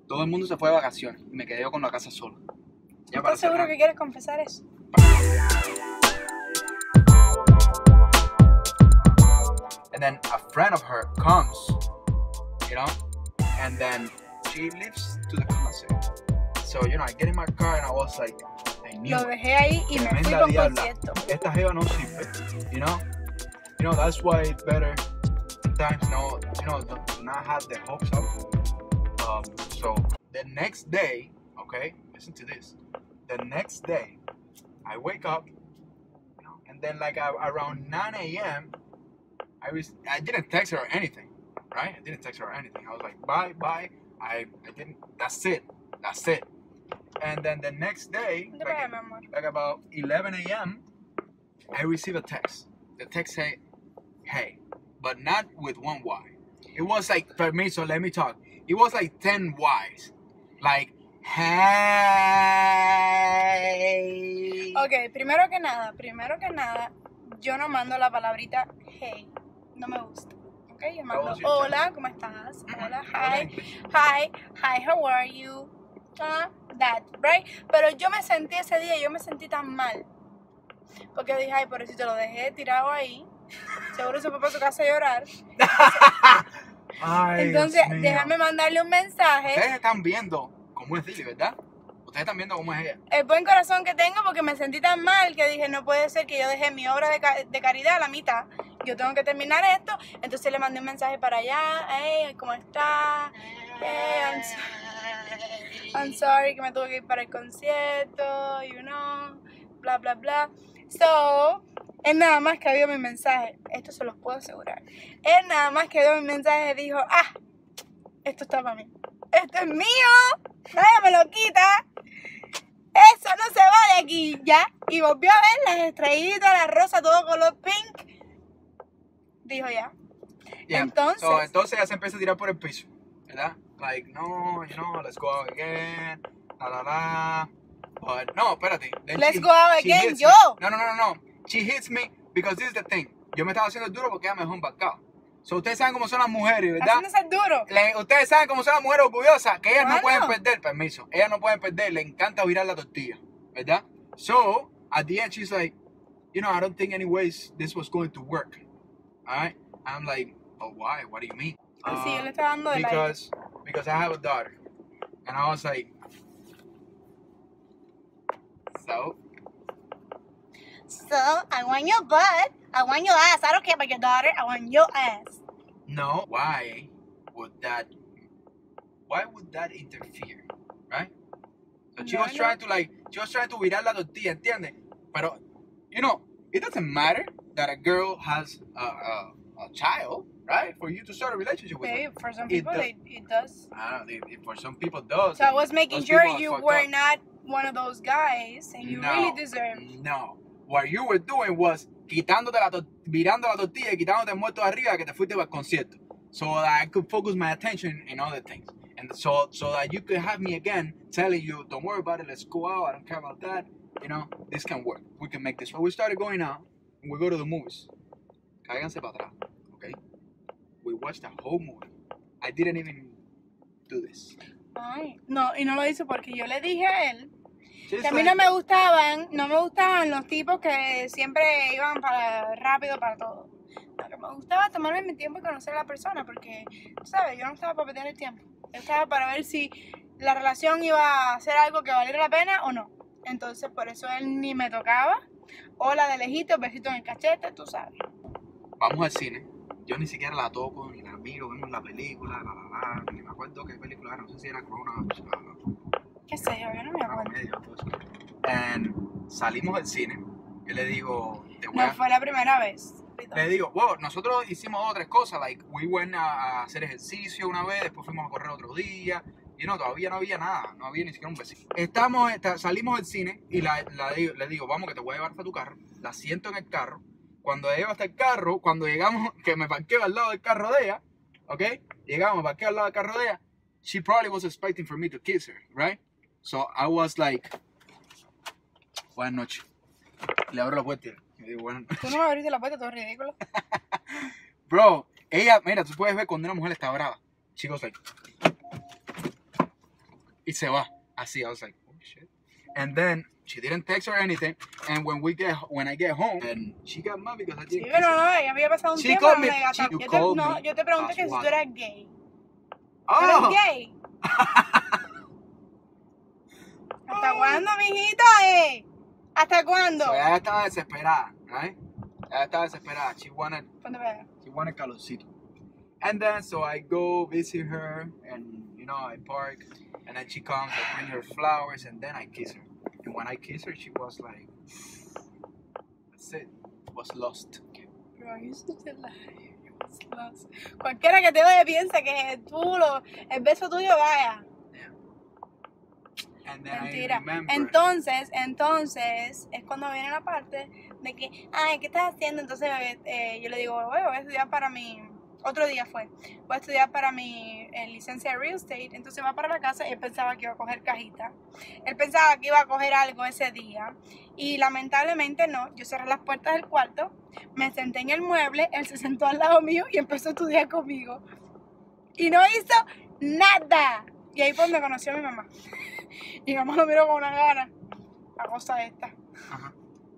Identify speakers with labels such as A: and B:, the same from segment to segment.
A: Todo el mundo se fue de vacaciones y me quedé yo con la casa sola. Ya
B: ¿Estás seguro que quieres confesar eso?
A: And then a friend of her comes, you know, and then she leaves to the concert. So, you know, I get in my car and I was like, I knew
B: Lo dejé ahí y me fui
A: tremenda
B: con
A: diabla.
B: concierto.
A: Esta jeva no sirve, you know? You know, that's why it's better sometimes, not have the hopes up. So, the next day, okay, listen to this. The next day, I wake up, you know, and then like around 9 a.m., I didn't text her or anything, right? I didn't text her or anything. I was like, bye. I didn't, that's it. And then the next day, like about 11 a.m., I receive a text. The text say, hey, but not with one Y. It was like, permiso, let me talk. It was like 10 Ys. Like, hey.
B: Ok, primero que nada, yo no mando la palabrita hey. No me gusta. Ok, yo mando hola, ¿cómo estás? Hola, hi, how are you? That, right? Pero yo me sentí ese día, yo me sentí tan mal. Porque dije, ay, por si te lo dejé tirado ahí. Seguro se fue para su casa a llorar.
A: Ay,
B: entonces,
A: Dios mío.
B: déjame mandarle un mensaje.
A: Ustedes están viendo cómo es Lily, ¿verdad? Ustedes están viendo cómo es ella.
B: El buen corazón que tengo porque me sentí tan mal que dije, no puede ser que yo dejé mi obra de caridad a la mitad. Yo tengo que terminar esto. Entonces le mandé un mensaje para allá. Hey, ¿cómo estás? Hey, I'm sorry que me tuve que ir para el concierto, you know, bla, bla, bla. So, él nada más que vio mi mensaje. Esto se los puedo asegurar. Él nada más que vio mi mensaje dijo, esto está para mí. Esto es mío. Nadie me lo quita. Eso no se va de aquí, ¿ya? Y volvió a ver las estrellitas, la rosa, todo color pink. Dijo ya.
A: Yeah.
B: Entonces
A: Entonces ella se empieza a tirar por el piso, ¿verdad? Like, no, you know, let's go out again, la. But, no, espérate. Then
B: let's go out again,
A: hits
B: yo.
A: Me. No. She hits me because this is the thing. Yo me estaba haciendo duro porque ella me dejó embarcado. So, ustedes saben cómo son las mujeres, ¿verdad?
B: Haciéndose el duro.
A: Ustedes saben cómo son las mujeres orgullosas, que ellas
B: ¿Cuándo?
A: no pueden perder, permiso. Ellas no pueden perder, le encanta virar la tortilla, ¿verdad? So, at the end, she's like, you know, I don't think anyways this was going to work. All right? I'm like, oh, why? What do you mean?
B: Sí, yo le estaba dando de
A: because I have a daughter. And I was like, so,
B: I want your butt. I want your ass. I don't care about your daughter. I want your ass.
A: no, why would that interfere, right? So she was trying to virar la tortilla, ¿entiendes? Pero, you know, it doesn't matter that a girl has a child, right? For you to start a relationship with her.
B: For some people, it does.
A: I don't know, for some people it does.
B: So I was making
A: Those
B: sure
A: people are
B: you
A: fucked
B: were
A: up.
B: not one of those guys, and you really deserve.
A: No. What you were doing was virando la tortilla y quitándote el muerto de arriba que te fuiste para el concierto. So that I could focus my attention in other things. And so that you could have me again telling you, don't worry about it, let's go out, I don't care about that. You know, this can work. We can make this work. We started going out, and we go to the movies. Cáiganse para atrás, okay? We watched the whole movie. I didn't even do this.
B: Ay, no, y no lo hizo porque yo le dije a él
A: She's
B: que a mí no me gustaban los tipos que siempre iban para rápido para todo. Lo que me gustaba tomarme mi tiempo y conocer a la persona porque, ¿sabes? Yo no estaba para perder el tiempo. Yo estaba para ver si la relación iba a ser algo que valiera la pena o no. Entonces, por eso él ni me tocaba. Hola de lejito, besito en el cachete, tú sabes.
A: Vamos al cine. Yo ni siquiera la toco, ni la miro, vemos la película, ni me acuerdo qué película era, no sé si era Corona.
B: ¿Qué sé yo? Yo no me acuerdo.
A: And salimos del cine. Yo le digo,
B: No fue la primera vez.
A: Le digo, wow, nosotros hicimos 2 o 3 cosas. Like, we went a hacer ejercicio una vez, después fuimos a correr otro día. Y no, todavía no había nada, no había ni siquiera un besito. Salimos del cine y le digo, vamos que te voy a llevar hasta tu carro. La siento en el carro. Cuando llego hasta el carro, cuando llegamos, que me parqueo al lado del carro de ella, ¿ok? Llegamos, me parqueo al lado del carro de ella. She probably was expecting for me to kiss her, right? So I was like, buenas noches. Le abro la puerta y le digo, buenas noches.
B: Tú no me abriste la puerta, todo ridículo.
A: Bro, ella, mira, tú puedes ver cuando una mujer está brava. She goes like, Y se va. Así, I was like, oh shit. And then she didn't text or anything. And when I get home, and she got mad because I
B: Sí,
A: didn't.
B: pero no, ya había pasado un
A: She
B: tiempo.
A: called me-
B: Gata.
A: she- you called me.
B: Yo te pregunté que si tú eras gay. ¿Tú eres
A: Oh.
B: gay? ¿Hasta cuándo, mijito? ¿Hasta cuándo?
A: So ella estaba desesperada, right? Ella estaba desesperada. She wanted calorcito. And then, so I go visit her, and you know, I park, and then she comes, I bring her flowers, and then I kiss her. And when I kiss her, she was like, that's it, was lost.
B: Bro, you're such a liar. Cualquiera que te oye piensa que el beso tuyo vaya.
A: And then
B: Mentira.
A: I remember.
B: Entonces es cuando viene la parte de que, ay, ¿qué estás haciendo? Entonces yo le digo, voy a estudiar para mi, otro día fue, voy a estudiar para mi licencia de real estate. Entonces va para la casa y él pensaba que iba a coger cajita. Él pensaba que iba a coger algo ese día y lamentablemente no. Yo cerré las puertas del cuarto, me senté en el mueble, él se sentó al lado mío y empezó a estudiar conmigo. Y no hizo nada. Y ahí fue donde conoció a mi mamá. Y mi mamá lo miró con una gana. A cosa esta.
A: Ajá.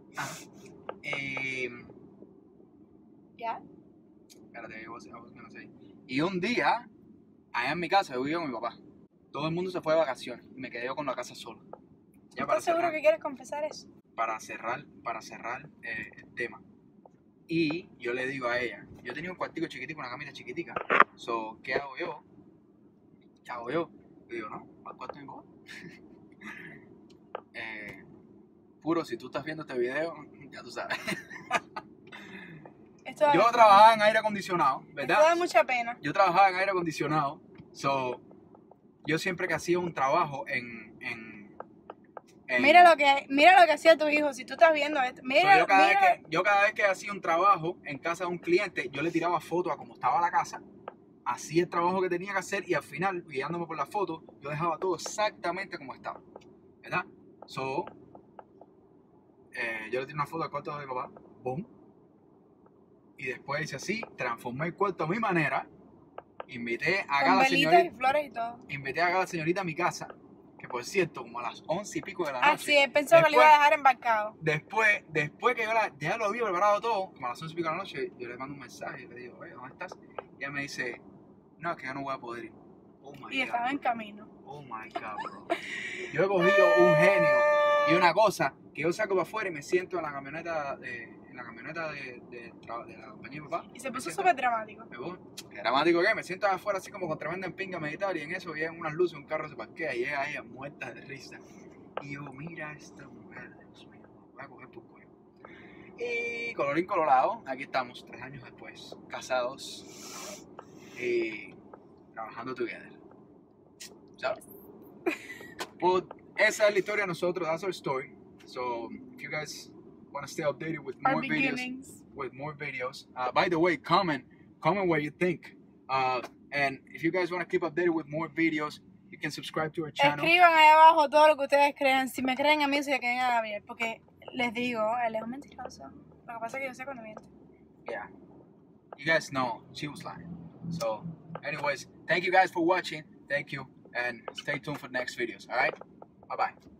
B: ¿Ya?
A: Espérate, I was gonna say. Y un día, allá en mi casa, yo vivía con mi papá. Todo el mundo se fue de vacaciones y me quedé yo con la casa sola. Ya
B: ¿Estás seguro que quieres confesar eso?
A: Para cerrar el tema. Y yo le digo a ella, yo tenía un cuartico chiquitico, una camita chiquitica. So, ¿qué hago yo? Yo digo, no, al cuarto de mi papá. Puro, si tú estás viendo este video, ya tú sabes. Yo trabajaba en aire acondicionado, ¿verdad?
B: Esto da mucha pena.
A: Yo trabajaba en aire acondicionado, so, yo siempre que hacía un trabajo en
B: Mira lo que hacía tu hijo, si tú estás viendo esto. Mira,
A: yo cada vez que hacía un trabajo en casa de un cliente, yo le tiraba fotos a cómo estaba la casa, hacía el trabajo que tenía que hacer y al final, guiándome por la foto, yo dejaba todo exactamente como estaba, ¿verdad? So, yo le tiré una foto al cuarto de mi papá, boom, y después hice así, transformé el cuarto a mi manera, invité a
B: con
A: la
B: velitas
A: señorita,
B: y flores y todo.
A: invité a la señorita a mi casa, que por cierto, como a las 11 y pico de la noche.
B: Ah, sí, él pensó que lo iba a dejar embarcado.
A: Después que ya lo había preparado todo, como a las 11 y pico de la noche, yo le mando un mensaje y le digo, oye, ¿dónde estás? Y ella me dice, no, es que yo no voy a poder ir. Oh my
B: Y estaba en camino.
A: Oh my God, bro. Yo he cogido un genio y una cosa, que yo saco para afuera y me siento en la camioneta de la compañía de papá.
B: Y se puso súper dramático.
A: ¿Qué dramático qué? Me siento afuera así como con tremenda empinga a meditar y en eso llegan unas luces, un carro se parquea y llega ella muerta de risa. Y yo, mira esta mujer, Dios mío, voy a coger por cuello. Y colorín colorado, aquí estamos, 3 años después, casados y trabajando together. ¿Sabes? But esa es la historia de nosotros, that's our story. So, if you guys want to stay updated with more videos, by the way, comment what you think. And if you guys want to keep updated with more videos, you can subscribe to our channel.
B: Escriban ahí abajo todo lo que ustedes crean. Si me creen a mí, si le creen a Gabriel. Porque les digo, él es un mentiroso. Lo que pasa es que yo sé cuando miente.
A: Yeah. You guys know she was lying. So, anyways, thank you guys for watching. Thank you. And stay tuned for the next videos. Alright? Bye-bye.